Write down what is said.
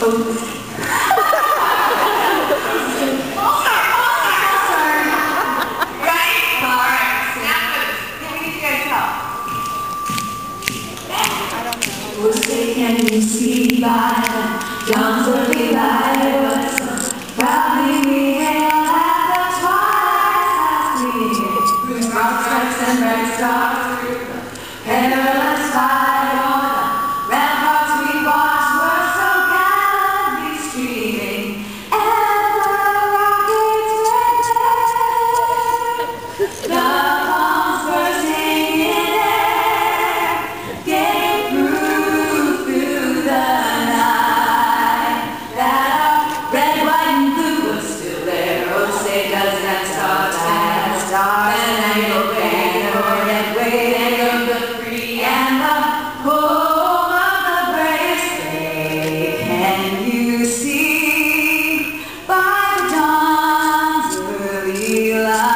Can you see by the dawn's early light was proudly we hailed at the twilight's gleaming, through broad stripes and bright stars, through the perilous fight o'er the ramparts we watched were so gallantly streaming, and the rockets went there, the bombs bursting in air, gave proof through the night that our red, white, and blue was still there. Oh, say does that star and angled banner that wave and the free and the home of the brave stay. Can you see by the dawn's early light?